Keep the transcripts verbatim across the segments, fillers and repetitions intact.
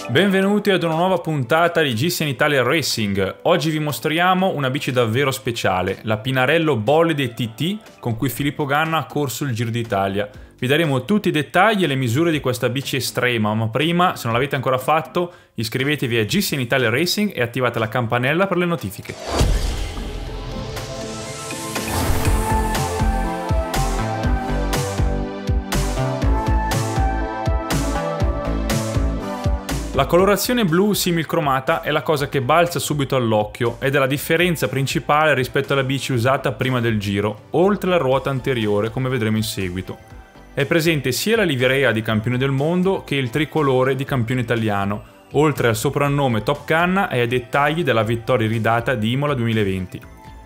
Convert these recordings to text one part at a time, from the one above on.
Benvenuti ad una nuova puntata di G S N Italia Racing. Oggi vi mostriamo una bici davvero speciale, la Pinarello Bolide T T con cui Filippo Ganna ha corso il Giro d'Italia. Vi daremo tutti i dettagli e le misure di questa bici estrema, ma prima, se non l'avete ancora fatto, iscrivetevi a G S N Italia Racing e attivate la campanella per le notifiche. La colorazione blu similcromata è la cosa che balza subito all'occhio ed è la differenza principale rispetto alla bici usata prima del giro, oltre la ruota anteriore, come vedremo in seguito. È presente sia la livrea di campione del mondo che il tricolore di campione italiano, oltre al soprannome Top Ganna e ai dettagli della vittoria iridata di Imola duemilaventi.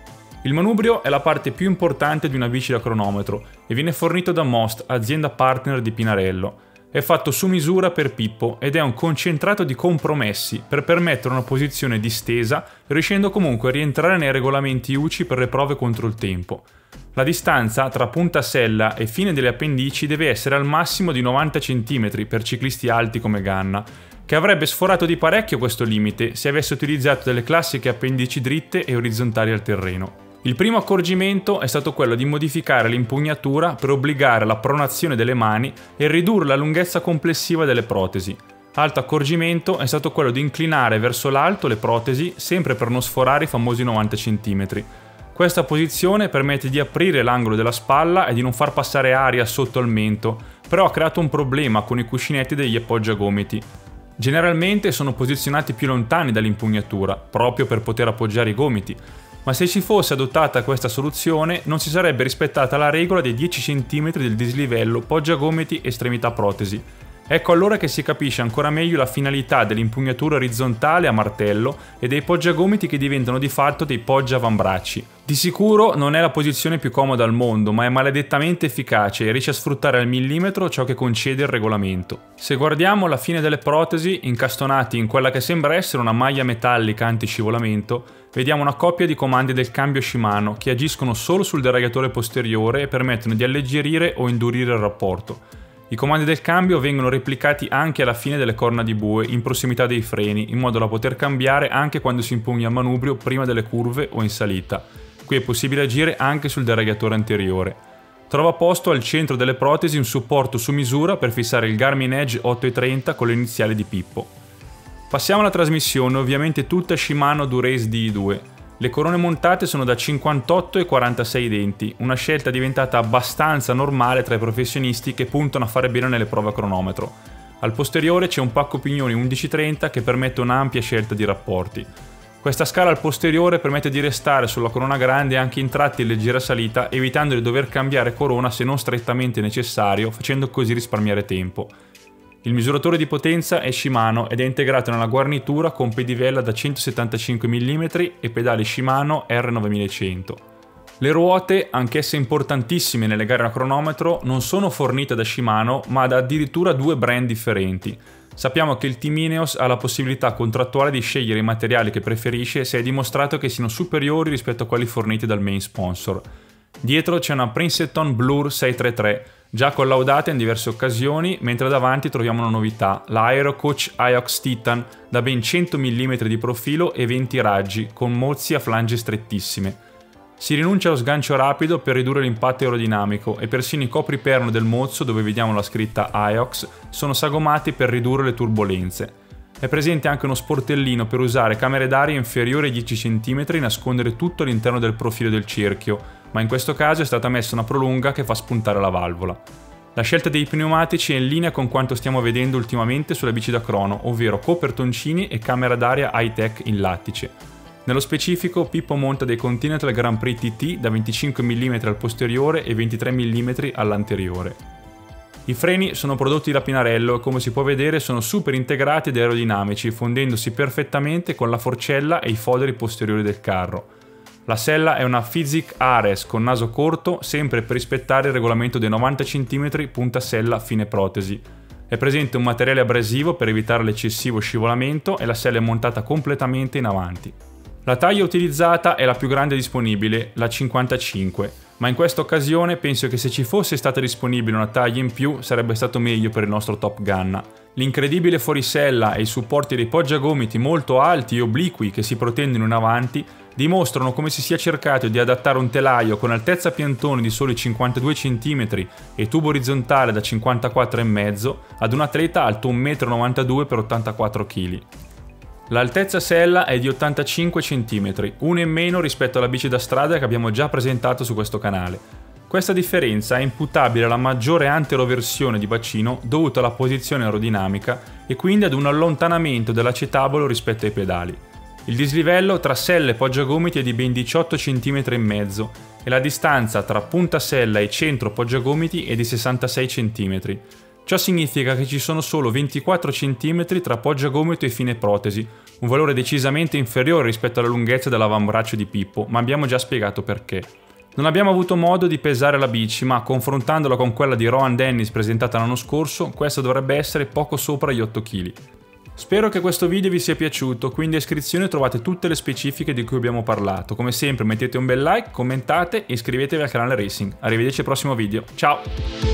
Il manubrio è la parte più importante di una bici da cronometro e viene fornito da Most, azienda partner di Pinarello. È fatto su misura per Pippo ed è un concentrato di compromessi per permettere una posizione distesa, riuscendo comunque a rientrare nei regolamenti U C I per le prove contro il tempo. La distanza tra punta sella e fine delle appendici deve essere al massimo di novanta centimetri per ciclisti alti come Ganna, che avrebbe sforato di parecchio questo limite se avesse utilizzato delle classiche appendici dritte e orizzontali al terreno. Il primo accorgimento è stato quello di modificare l'impugnatura per obbligare la pronazione delle mani e ridurre la lunghezza complessiva delle protesi. Altro accorgimento è stato quello di inclinare verso l'alto le protesi, sempre per non sforare i famosi novanta centimetri. Questa posizione permette di aprire l'angolo della spalla e di non far passare aria sotto al mento, però ha creato un problema con i cuscinetti degli appoggiagomiti. Generalmente sono posizionati più lontani dall'impugnatura, proprio per poter appoggiare i gomiti. Ma se si fosse adottata questa soluzione non si sarebbe rispettata la regola dei dieci centimetri del dislivello poggiagomiti estremità protesi. Ecco allora che si capisce ancora meglio la finalità dell'impugnatura orizzontale a martello e dei poggiagomiti che diventano di fatto dei poggiavambracci. Di sicuro non è la posizione più comoda al mondo, ma è maledettamente efficace e riesce a sfruttare al millimetro ciò che concede il regolamento. Se guardiamo la fine delle protesi, incastonati in quella che sembra essere una maglia metallica anti-scivolamento, vediamo una coppia di comandi del cambio Shimano che agiscono solo sul deragliatore posteriore e permettono di alleggerire o indurire il rapporto. I comandi del cambio vengono replicati anche alla fine delle corna di bue in prossimità dei freni, in modo da poter cambiare anche quando si impugna il manubrio prima delle curve o in salita. Qui è possibile agire anche sul deragliatore anteriore. Trova posto al centro delle protesi un supporto su misura per fissare il Garmin Edge otto trenta con le iniziali di Pippo. Passiamo alla trasmissione, ovviamente tutta Shimano Dura-Ace D I due. Le corone montate sono da cinquantotto e quarantasei denti, una scelta diventata abbastanza normale tra i professionisti che puntano a fare bene nelle prove a cronometro. Al posteriore c'è un pacco pignoni undici trenta che permette un'ampia scelta di rapporti. Questa scala al posteriore permette di restare sulla corona grande anche in tratti in leggera salita, evitando di dover cambiare corona se non strettamente necessario, facendo così risparmiare tempo. Il misuratore di potenza è Shimano ed è integrato nella guarnitura con pedivella da centosettantacinque millimetri e pedali Shimano R novemilacento. Le ruote, anch'esse importantissime nelle gare a cronometro, non sono fornite da Shimano ma da addirittura due brand differenti. Sappiamo che il team Ineos ha la possibilità contrattuale di scegliere i materiali che preferisce se è dimostrato che siano superiori rispetto a quelli forniti dal main sponsor. Dietro c'è una Princeton Blur seicentotrentatré, già collaudata in diverse occasioni, mentre davanti troviamo una novità, la Aerocoach Iox Titan da ben cento millimetri di profilo e venti raggi, con mozzi a flange strettissime. Si rinuncia allo sgancio rapido per ridurre l'impatto aerodinamico e persino i copriperno del mozzo, dove vediamo la scritta Iox, sono sagomati per ridurre le turbolenze. È presente anche uno sportellino per usare camere d'aria inferiori ai dieci centimetri e nascondere tutto all'interno del profilo del cerchio, ma in questo caso è stata messa una prolunga che fa spuntare la valvola. La scelta dei pneumatici è in linea con quanto stiamo vedendo ultimamente sulle bici da crono, ovvero copertoncini e camera d'aria high-tech in lattice. Nello specifico, Pippo monta dei Continental Grand Prix T T da venticinque millimetri al posteriore e ventitré millimetri all'anteriore. I freni sono prodotti da Pinarello e come si può vedere sono super integrati ed aerodinamici, fondendosi perfettamente con la forcella e i foderi posteriori del carro. La sella è una Physic Ares con naso corto, sempre per rispettare il regolamento dei novanta centimetri punta sella fine protesi. È presente un materiale abrasivo per evitare l'eccessivo scivolamento e la sella è montata completamente in avanti. La taglia utilizzata è la più grande disponibile, la cinquantacinque. ma in questa occasione penso che se ci fosse stata disponibile una taglia in più sarebbe stato meglio per il nostro Top Gunna. L'incredibile fuorisella e i supporti dei poggiagomiti molto alti e obliqui che si protendono in avanti dimostrano come si sia cercato di adattare un telaio con altezza piantone di soli cinquantadue centimetri e tubo orizzontale da cinquantaquattro virgola cinque ad un atleta alto un metro e novantadue per ottantaquattro chili. L'altezza sella è di ottantacinque centimetri, uno in meno rispetto alla bici da strada che abbiamo già presentato su questo canale. Questa differenza è imputabile alla maggiore anteroversione di bacino dovuta alla posizione aerodinamica e quindi ad un allontanamento dell'acetabolo rispetto ai pedali. Il dislivello tra sella e poggiagomiti è di ben diciotto centimetri e mezzo e la distanza tra punta sella e centro poggiagomiti è di sessantasei centimetri. Ciò significa che ci sono solo ventiquattro centimetri tra poggiagomito e fine protesi, un valore decisamente inferiore rispetto alla lunghezza dell'avambraccio di Pippo, ma abbiamo già spiegato perché. Non abbiamo avuto modo di pesare la bici, ma confrontandola con quella di Rohan Dennis presentata l'anno scorso, questa dovrebbe essere poco sopra gli otto chili. Spero che questo video vi sia piaciuto, qui in descrizione trovate tutte le specifiche di cui abbiamo parlato. Come sempre mettete un bel like, commentate e iscrivetevi al canale Racing. Arrivederci al prossimo video, ciao!